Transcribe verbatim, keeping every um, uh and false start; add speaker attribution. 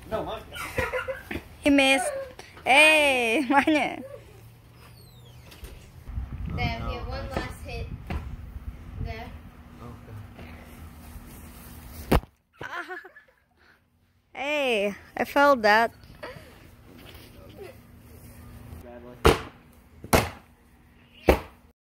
Speaker 1: No, mine.
Speaker 2: He missed. Hey, Manya.
Speaker 3: There, here, one last hit. There.
Speaker 1: Okay.
Speaker 2: Hey, I felt that.